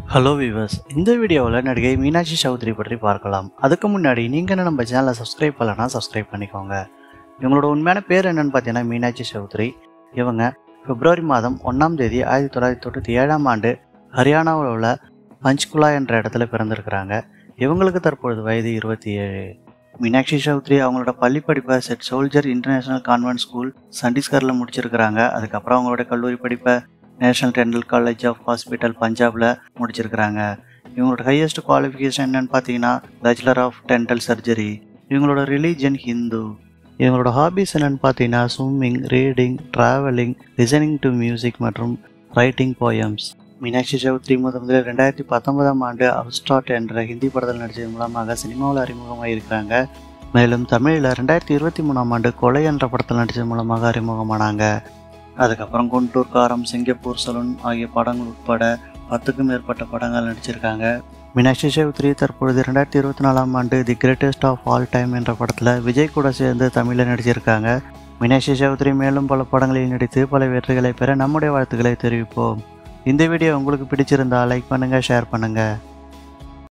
Hello viewers, இந்த வீடியோவில் நடிகை மீனாட்சி சௌத்ரி பற்றி பார்க்கலாம். அதுக்கு முன்னாடி நீங்கள் நம்ம சேனலை சப்ஸ்கிரைப் பண்ணலன்னா சப்ஸ்கிரைப் பண்ணிக்கோங்க. இவங்களோட உண்மையான பேர் என்னன்னு பார்த்தீங்கன்னா மீனாட்சி சௌத்ரி. இவங்க பிப்ரவரி மாதம் 1ஆம் தேதி 1997ஆம் ஆண்டு ஹரியானாவில் உள்ள பஞ்ச்குலா என்ற இடத்துல பிறந்திருக்கிறாங்க. இவங்களுக்கு தற்பொழுது வயது 27. மீனாட்சி சௌத்ரி அவங்களோட பள்ளி படிப்பை saint soldier international convent school சண்டிஸ்கரில் முடிச்சிருக்கிறாங்க. அதுக்கப்புறம் அவங்களோட கல்லூரி படிப்பை national dental college of hospital பஞ்சாபில் முடிச்சிருக்கிறாங்க. இவங்களோட ஹையஸ்ட் குவாலிஃபிகேஷன் என்னன்னு பார்த்தீங்கன்னா பேச்சுலர் ஆஃப் டென்டல் சர்ஜரி. இவங்களோட ரிலீஜன் ஹிந்து. இவங்களோட ஹாபிஸ் என்னன்னு பார்த்தீங்கன்னா swimming, reading, travelling, listening to music மற்றும் ரைட்டிங் போயம்ஸ். மீனாட்சி சௌத்ரி முதலில் 2019ஆம் ஆண்டு அப்ஸ்டார்ட் என்ற ஹிந்தி படத்தில் நடித்தது மூலமாக சினிமாவில் அறிமுகமாக இருக்கிறாங்க. மேலும் தமிழில் 2023ஆம் ஆண்டு கொலை என்ற படத்தில் நடித்தது மூலமாக அறிமுகமானாங்க. அதுக்கப்புறம் குண்டூர் காரம், சிங்கப்பூர் சலூன் ஆகிய படங்கள் உட்பட 10க்கும் மேற்பட்ட படங்கள் நடிச்சிருக்காங்க. மீனாட்சி சௌத்ரி தற்பொழுது 2024ஆம் ஆண்டு the greatest of all time என்ற படத்தில் விஜய் கூட சேர்ந்து தமிழில் நடிச்சிருக்காங்க. மீனாட்சி சௌத்ரி மேலும் பல படங்களில் நடித்து பல வெற்றிகளை பெற நம்முடைய வாழ்த்துக்களை தெரிவிப்போம். இந்த வீடியோ உங்களுக்கு பிடிச்சிருந்தா லைக் பண்ணுங்கள், ஷேர் பண்ணுங்கள்.